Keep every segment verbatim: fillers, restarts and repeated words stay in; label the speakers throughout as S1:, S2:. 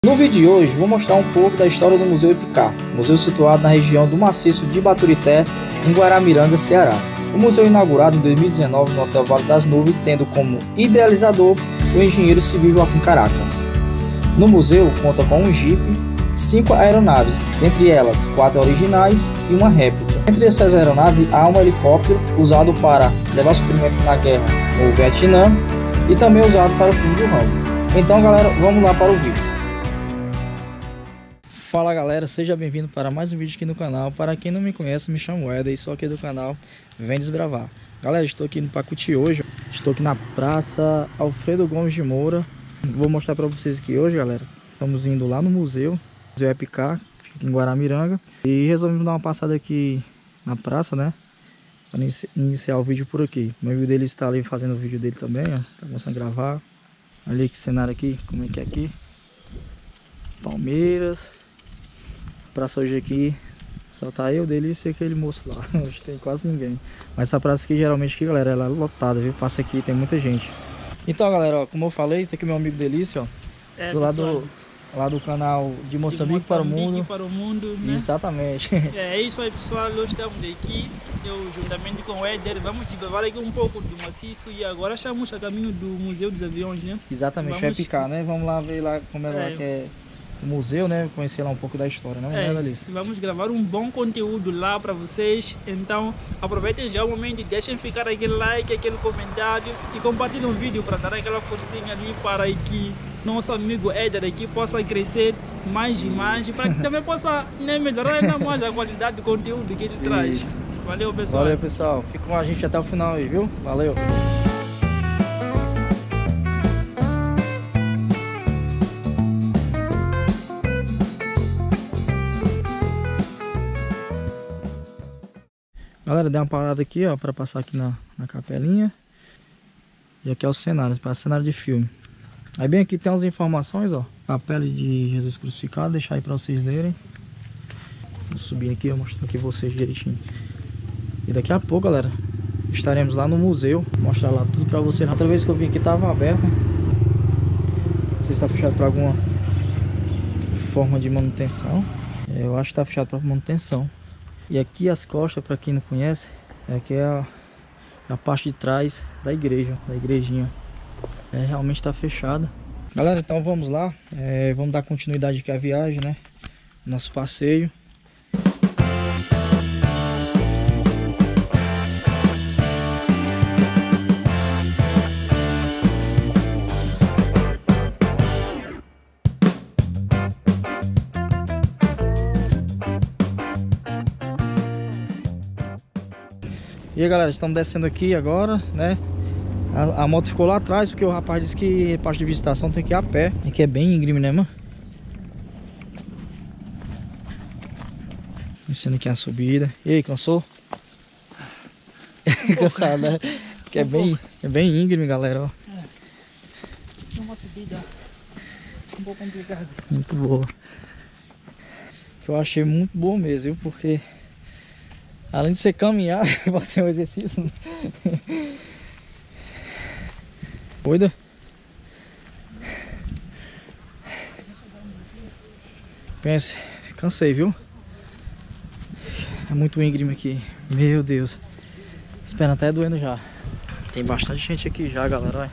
S1: No vídeo de hoje vou mostrar um pouco da história do Museu Epicá, museu situado na região do maciço de Baturité, em Guaramiranga, Ceará. O museu inaugurado em dois mil e dezenove no Hotel Vale das Nuvens, tendo como idealizador o engenheiro civil Joaquim Caracas. No museu conta com um Jeep, cinco aeronaves, dentre elas quatro originais e uma réplica. Entre essas aeronaves há um helicóptero usado para levar suprimento na guerra no Vietnã e também usado para o fim do ramo. Então galera, vamos lá para o vídeo. Fala galera, seja bem-vindo para mais um vídeo aqui no canal. Para quem não me conhece, me chamo Éder e sou aqui do canal Vem Desbravar. Galera, estou aqui no Pacuti hoje. Estou aqui na Praça Alfredo Gomes de Moura. Vou mostrar para vocês aqui hoje, galera. Estamos indo lá no museu, Museu Epicá, em Guaramiranga. E resolvemos dar uma passada aqui na praça, né? Para iniciar o vídeo por aqui. O meu vídeo dele está ali fazendo o vídeo dele também, ó. Tá começando a gravar. Olha que cenário aqui, como é que é aqui. Palmeiras. Praça hoje aqui só tá eu, Delícia e aquele moço lá. Hoje tem quase ninguém. Mas essa praça aqui geralmente aqui, galera, ela é lotada, viu? Passa aqui, tem muita gente. Então galera, ó, como eu falei, tem aqui meu amigo Delícia, ó. É, do lado, lá do canal de Moçambique, de Moçambique para o Mundo.
S2: para o mundo, né?
S1: Exatamente.
S2: É isso aí pessoal, hoje estamos aqui, eu juntamente com o Éder, vamos levar aqui um pouco do maciço e agora estamos a caminho do Museu dos Aviões, né?
S1: Exatamente, vamos... vai picar, né? Vamos lá ver lá como ela é. quer... o museu, né? Conhecer lá um pouco da história, não é,
S2: é vamos gravar um bom conteúdo lá para vocês. Então aproveitem já o momento e deixem ficar aquele like, aquele comentário e compartilhem o vídeo para dar aquela forcinha ali para que nosso amigo Éder aqui possa crescer mais e mais e para que também possa, né, melhorar ainda mais a qualidade do conteúdo que ele Isso. traz. Valeu pessoal.
S1: Valeu pessoal, fica com a gente até o final aí, viu? Valeu. Galera, dei uma parada aqui, ó, para passar aqui na, na capelinha. E aqui é o cenário, parece cenário de filme. Aí bem aqui tem umas informações, ó. Capela de Jesus crucificado, deixar aí para vocês lerem. Vou subir aqui, eu mostro aqui vocês direitinho. E daqui a pouco, galera, estaremos lá no museu, mostrar lá tudo para vocês. Outra vez que eu vim aqui tava aberto. Não sei se está fechado para alguma forma de manutenção. Eu acho que está fechado para manutenção. E aqui as costas, para quem não conhece, aqui é a, a parte de trás da igreja, da igrejinha. É, realmente está fechada. Galera, então vamos lá, é, vamos dar continuidade aqui à viagem, né? Nosso passeio. E aí galera, estamos descendo aqui agora, né? A, a moto ficou lá atrás porque o rapaz disse que parte de visitação tem que ir a pé. Aqui é bem íngreme, né, mano? Descendo aqui a subida. E aí, cansou? Um Cansado, né? Porque um é, bem, é bem íngreme, galera, ó.
S2: É uma subida um pouco complicada.
S1: Muito boa. Que eu achei muito boa mesmo, viu? Porque além de você caminhar, vai ser um exercício. Cuida. Pense, cansei, viu? É muito íngreme aqui. Meu Deus. As pernas até doendo já. Tem bastante gente aqui já, galera.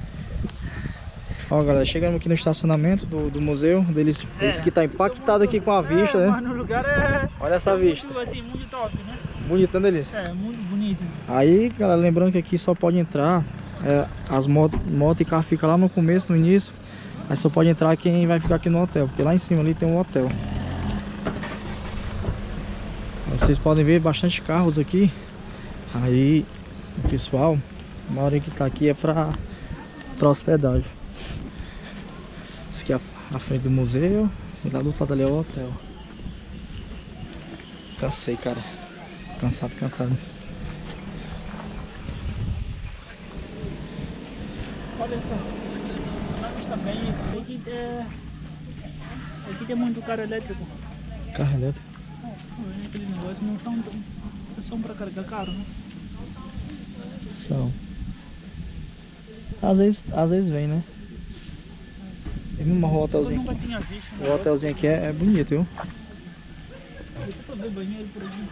S1: Ó, galera, chegamos aqui no estacionamento do, do museu. Deles é, disse que tá impactado aqui com a vista, é, né?
S2: Mas no lugar é...
S1: Olha essa vista.
S2: Muito, assim, muito top, né?
S1: Bonito, né, Delícia?
S2: É, muito bonito.
S1: Aí, galera, lembrando que aqui só pode entrar é, as motos moto e carro ficam lá no começo, no início. Aí só pode entrar quem vai ficar aqui no hotel, porque lá em cima ali tem um hotel. Vocês podem ver bastante carros aqui. Aí, o pessoal, uma hora que tá aqui é pra, pra hospedagem. Esse aqui é a, a frente do museu. E lá do outro lado ali é o hotel. Cansei, cara. Cansado, cansado.
S2: Olha só, mas também aqui tem, aqui tem muito carro elétrico.
S1: Carro elétrico?
S2: Não, aquele negócio não são, são para carregar carro, né?
S1: São. Às vezes, às vezes vem, né? Tem um hotelzinho.
S2: Eu nunca tinha visto.
S1: O hotelzinho aqui é, é bonito, viu?
S2: Deixa eu só ver banheiro por aqui.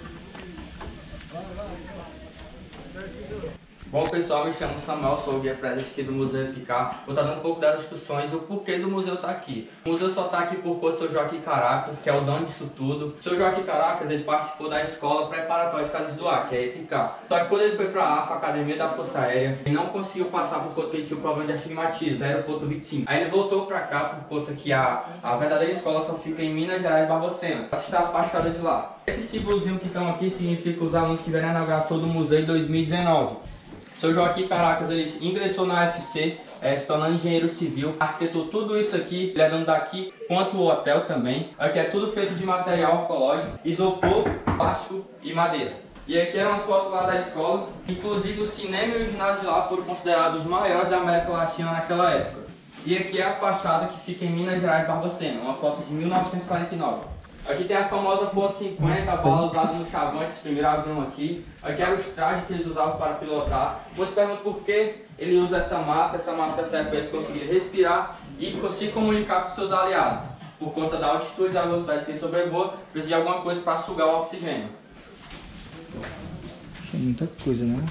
S3: Bom pessoal, me chamo Samuel, sou o guia presente aqui do Museu F K. Vou estar dando um pouco das instruções e o porquê do museu estar aqui. O museu só está aqui por conta do seu Joaquim Caracas, que é o dono disso tudo. O seu Joaquim Caracas, ele participou da escola preparatória de Calixto do Ar, que é a E P I C A. Só que quando ele foi para a AFA, Academia da Força Aérea, ele não conseguiu passar por conta que ele tinha um problema de astigmatismo, zero ponto vinte e cinco. Aí ele voltou para cá por conta que a, a verdadeira escola só fica em Minas Gerais, Barbacena. Ela está afastada de lá. Esse símbolozinho que estão aqui significa que os alunos tiveram a inauguração do museu em dois mil e dezenove. Seu Joaquim Caracas, ele ingressou na U F C, é, se tornando engenheiro civil, arquitetou tudo isso aqui, ele é dando daqui, quanto o hotel também. Aqui é tudo feito de material ecológico, isopor, plástico e madeira. E aqui é uma foto lá da escola, inclusive o cinema e o ginásio de lá foram considerados os maiores da América Latina naquela época. E aqui é a fachada que fica em Minas Gerais, Barbacena, uma foto de mil novecentos e quarenta e nove. Aqui tem a famosa ponto cinquenta, a bala usada no Chavante, esse primeiro avião aqui. Aqui eram os trajes que eles usavam para pilotar. Você pergunta por que ele usa essa máscara. Essa máscara serve para eles conseguirem respirar e se comunicar com seus aliados. Por conta da altitude e da velocidade que ele sobrevoa, precisa de alguma coisa para sugar o oxigênio.
S1: É muita coisa, né?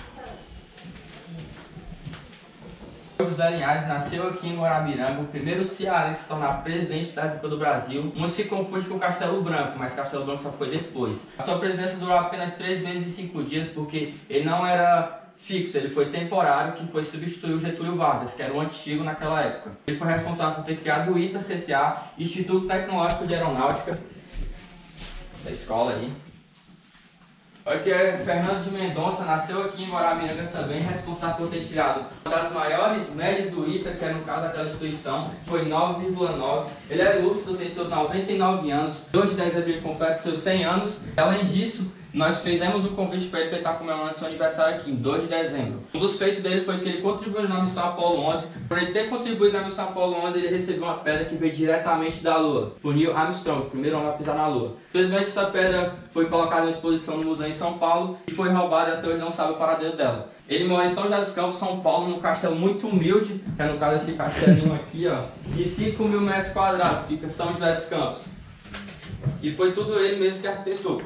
S3: José Linhares nasceu aqui em Guarabiranga, o primeiro cearense a se tornar presidente da República do Brasil. Muito se confunde com Castelo Branco, mas Castelo Branco só foi depois. A sua presidência durou apenas três meses e cinco dias, porque ele não era fixo, ele foi temporário, que foi substituir o Getúlio Vargas, que era o antigo naquela época. Ele foi responsável por ter criado o ITA C T A, Instituto Tecnológico de Aeronáutica, essa escola aí. Aqui é Fernando de Mendonça, nasceu aqui em Guaramiranga também, responsável por ter tirado uma das maiores médias do ITA, que é no caso daquela instituição, foi nove vírgula nove. Ele é lúcido, tem seus noventa e nove anos, dois de dezembro ele completa seus cem anos. Além disso, nós fizemos um convite para ele estar comemorando seu aniversário aqui, em dois de dezembro. Um dos feitos dele foi que ele contribuiu na missão Apollo onze. Por ele ter contribuído na missão Apollo onze, ele recebeu uma pedra que veio diretamente da Lua, por Neil Armstrong, o primeiro homem a pisar na Lua. Infelizmente, essa pedra foi colocada em exposição no museu em São Paulo e foi roubada, até hoje não sabe o paradeiro dela. Ele morou em São José dos Campos, São Paulo, num castelo muito humilde, que é no caso esse castelinho aqui, ó, de cinco mil metros quadrados, fica São José dos Campos. E foi tudo ele mesmo que arquitetou.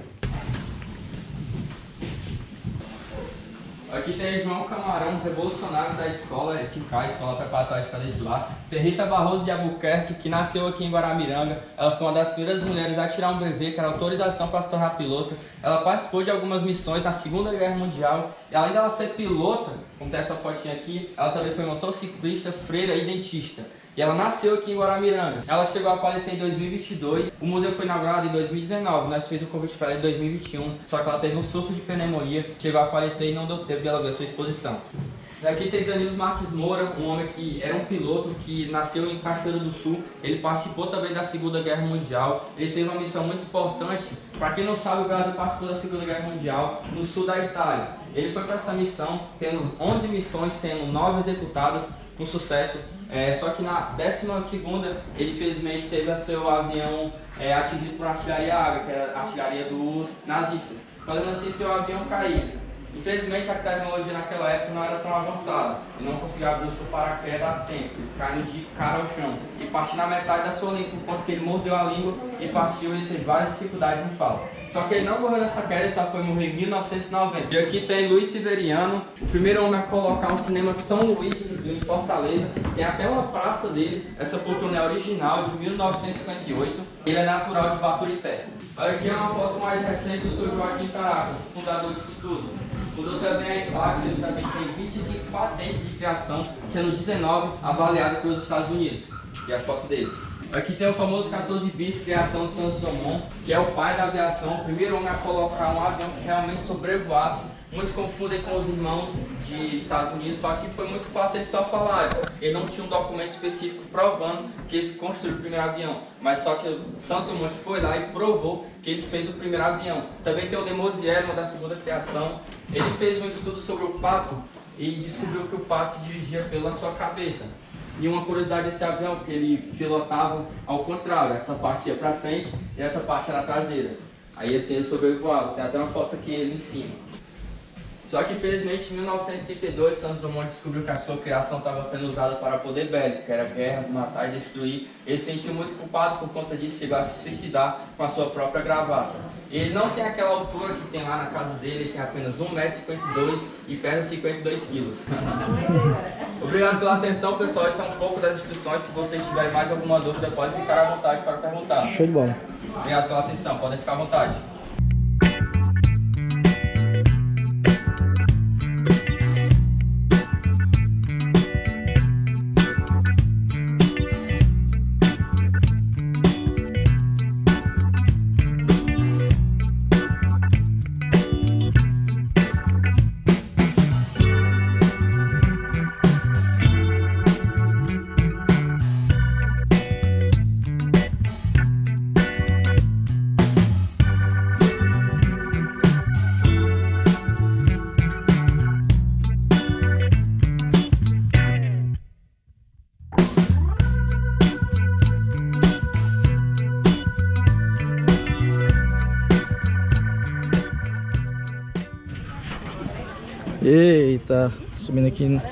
S3: Aqui tem João Camarão, revolucionário da escola F K, a Escola Preparatória de Calixto do Ar. Rita Barroso de Albuquerque, que nasceu aqui em Guaramiranga. Ela foi uma das primeiras mulheres a tirar um brevet, que era autorização para se tornar pilota. Ela participou de algumas missões na Segunda Guerra Mundial. E além dela ser pilota, como tem essa fotinha aqui, ela também foi motociclista, freira e dentista. E ela nasceu aqui em Guaramiranga. Ela chegou a falecer em dois mil e vinte e dois. O museu foi inaugurado em dois mil e dezenove. Nós fizemos o convite para ela em dois mil e vinte e um. Só que ela teve um surto de pneumonia. Chegou a falecer e não deu tempo de ela ver a sua exposição. Aqui tem Danilo Marques Moura, um homem que era um piloto que nasceu em Cachoeira do Sul. Ele participou também da Segunda Guerra Mundial. Ele teve uma missão muito importante. Para quem não sabe, o Brasil participou da Segunda Guerra Mundial no sul da Itália. Ele foi para essa missão, tendo onze missões, sendo nove executadas com sucesso. É, só que na décima segunda, ele infelizmente teve a seu avião é, atingido por artilharia água, que era a artilharia dos nazistas, fazendo assim seu avião cair. Infelizmente a tecnologia naquela época não era tão avançada, e não conseguiu abrir o seu paraquedas a tempo, caindo de cara ao chão, e partiu na metade da sua língua, por conta que ele mordeu a língua e partiu e teve várias dificuldades no fala. Só que ele não morreu nessa queda, ele só foi morrer em mil novecentos e noventa. E aqui tem Luiz Severiano, o primeiro homem a colocar um cinema São Luís em Fortaleza. Tem até uma praça dele, essa poltrona é original, de mil novecentos e cinquenta e oito. Ele é natural de Baturité. Aqui é uma foto mais recente do seu Joaquim Caracas, fundador disso tudo. Fundou também a Embarque, ele também tem vinte e cinco patentes de criação, sendo dezenove avaliadas pelos Estados Unidos. E a foto dele. Aqui tem o famoso quatorze bis, criação de Santos Dumont, que é o pai da aviação, o primeiro homem a colocar um avião que realmente sobrevoasse. Muitos confundem com os irmãos de Estados Unidos, só que foi muito fácil eles só falarem. Ele não tinha um documento específico provando que eles construíram o primeiro avião, mas só que o Santos Dumont foi lá e provou que ele fez o primeiro avião. Também tem o de Mauzière, uma da segunda criação. Ele fez um estudo sobre o pato e descobriu que o pato se dirigia pela sua cabeça. E uma curiosidade desse avião, que ele pilotava ao contrário, essa parte ia para frente e essa parte era traseira. Aí assim ele sobrevoava, tem até uma foto aqui ele em cima. Só que infelizmente em mil novecentos e trinta e dois, Santos Dumont descobriu que a sua criação estava sendo usada para poder bélico, que era guerras, matar e destruir. Ele se sentiu muito culpado por conta disso, chegou a se suicidar com a sua própria gravata. Ele não tem aquela altura que tem lá na casa dele, ele tem apenas um metro e cinquenta e dois e pesa cinquenta e dois quilos. Obrigado pela atenção, pessoal. Esse é um pouco das instruções. Se vocês tiverem mais alguma dúvida, pode ficar à vontade para perguntar.
S1: Show de bola.
S3: Obrigado pela atenção, podem ficar à vontade.
S1: Eita, subindo aqui no...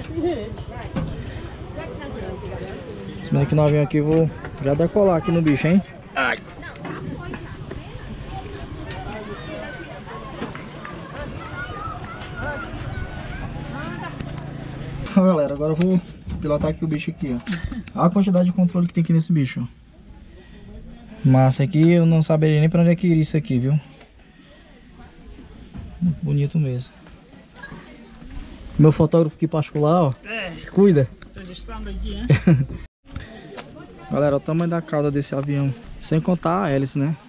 S1: Subindo aqui no avião aqui, vou já decolar aqui no bicho, hein? Ai. Galera, agora eu vou pilotar aqui o bicho aqui, ó. Olha a quantidade de controle que tem aqui nesse bicho, ó. Massa aqui, eu não saberia nem pra onde é que iria isso aqui, viu? Bonito mesmo. Meu fotógrafo aqui particular, ó.
S2: É.
S1: Cuida.
S2: Registrando aqui, né?
S1: Galera, o tamanho da cauda desse avião. Sem contar a hélice, né?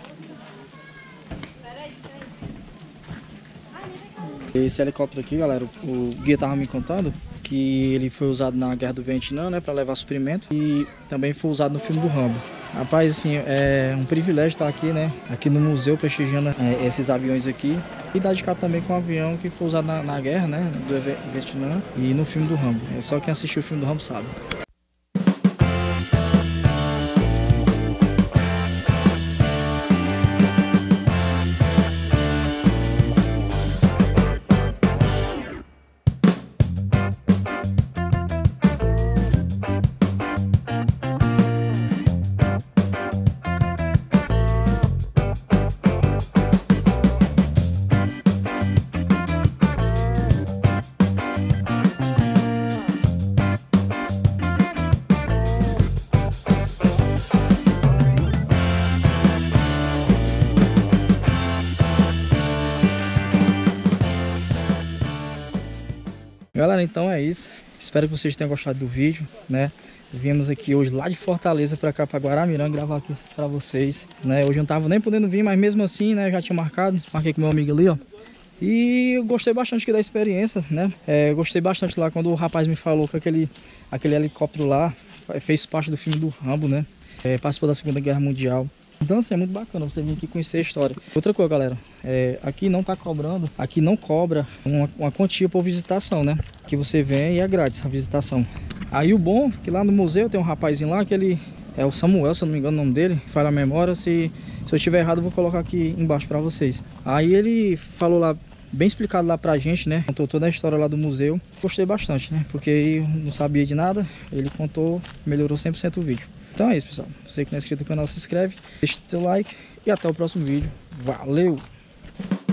S1: Esse helicóptero aqui, galera, o guia tava me contando que ele foi usado na Guerra do Vietnã, né, para levar suprimento, e também foi usado no filme do Rambo. Rapaz, assim, é um privilégio estar aqui, né, aqui no museu prestigiando é, esses aviões aqui, e dar de cá também com um avião que foi usado na, na guerra, né, do Vietnã e no filme do Rambo. É só quem assistiu o filme do Rambo sabe. Galera, então é isso. Espero que vocês tenham gostado do vídeo, né? Viemos aqui hoje lá de Fortaleza para cá, para Guaramiranga, gravar aqui para vocês, né? Hoje eu não tava nem podendo vir, mas mesmo assim, né? Eu já tinha marcado, marquei com meu amigo ali, ó. E eu gostei bastante aqui da experiência, né? É, eu gostei bastante lá quando o rapaz me falou que aquele, aquele helicóptero lá fez parte do filme do Rambo, né? É, participou da Segunda Guerra Mundial. Então assim, é muito bacana você vir aqui conhecer a história. Outra coisa, galera, é, aqui não tá cobrando, aqui não cobra uma, uma quantia por visitação, né? Que você vem e é grátis a visitação. Aí o bom é que lá no museu tem um rapazinho lá que ele é o Samuel, se eu não me engano o nome dele, falha a memória, se, se eu estiver errado eu vou colocar aqui embaixo pra vocês. Aí ele falou lá, bem explicado lá pra gente, né? Contou toda a história lá do museu. Gostei bastante, né? Porque eu não sabia de nada, ele contou, melhorou cem por cento o vídeo. Então é isso, pessoal. Você que não é inscrito no canal, se inscreve, deixa o seu like e até o próximo vídeo. Valeu!